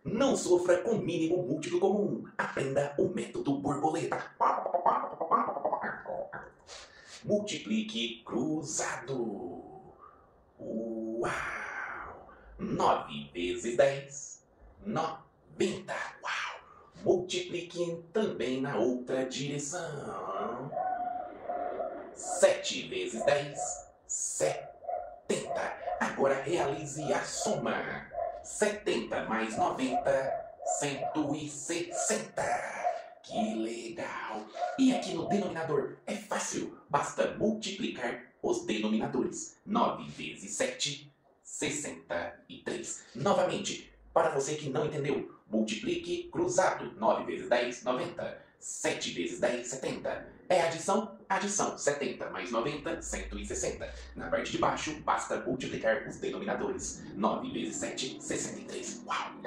Não sofra com mínimo múltiplo comum. Aprenda o método borboleta. Multiplique cruzado. Uau! 9 vezes 10, 90. Uau! Multiplique também na outra direção. 7 vezes 10, 70. Agora realize a soma. 70 mais 90, 160. Que legal! E aqui no denominador é fácil. Basta multiplicar os denominadores. 9 vezes 7, 63. Novamente, para você que não entendeu, multiplique cruzado. 9 vezes 10, 90. 7 vezes 10, 70. É adição? Adição. 70 mais 90, 160. Na parte de baixo, basta multiplicar os denominadores. 9 vezes 7, 63. Uau!